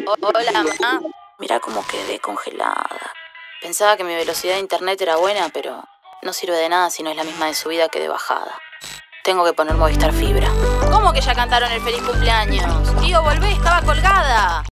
Hola, mamá. Mirá cómo quedé congelada. Pensaba que mi velocidad de internet era buena, pero no sirve de nada si no es la misma de subida que de bajada. Tengo que poner Movistar Fibra. ¿Cómo que ya cantaron el feliz cumpleaños? Tío, volvé, estaba colgada.